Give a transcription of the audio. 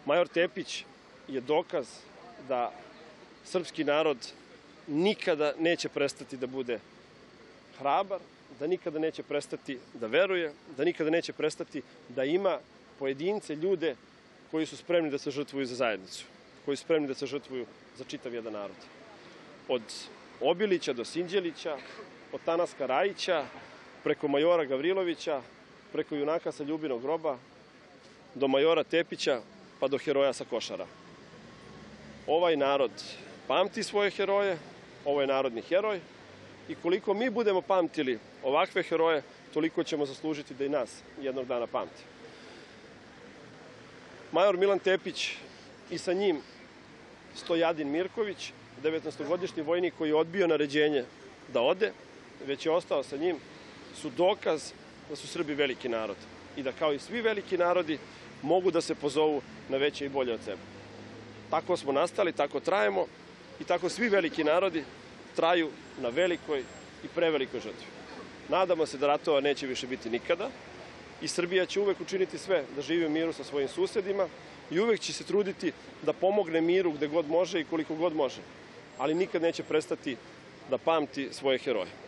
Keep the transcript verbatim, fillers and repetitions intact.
Major Tepić je dokaz da srpski narod nikada neće prestati da bude hrabar, da nikada neće prestati da veruje, da nikada neće prestati da ima pojedince, ljude koji su spremni da se žrtvuju za zajednicu, koji su spremni da se žrtvuju za čitav jedan narod. Od Obilića do Sinđelića, od Tanaska Rajića, preko majora Gavrilovića, preko junaka sa Ljubinog groba, do majora Tepića, pa do heroja sa Košara. Ovaj narod pamti svoje heroje, ovo je narodni heroj i koliko mi budemo pamtili ovakve heroje, toliko ćemo zaslužiti da i nas jednog dana pamti. Major Milan Tepić i sa njim Stojadin Mirković, devetnaestogodišnji vojnik koji je odbio naređenje da ode, već je ostao sa njim, su dokaz da su Srbi veliki narod i da kao i svi veliki narodi mogu da se pozovu na veće i bolje od sebe. Tako smo nastali, tako trajemo i tako svi veliki narodi traju na velikoj i prevelikoj žrtvi. Nadamo se da ratova neće više biti nikada i Srbija će uvek učiniti sve da živi u miru sa svojim susedima i uvek će se truditi da pomogne miru gde god može i koliko god može, ali nikad neće prestati da pamti svoje heroje.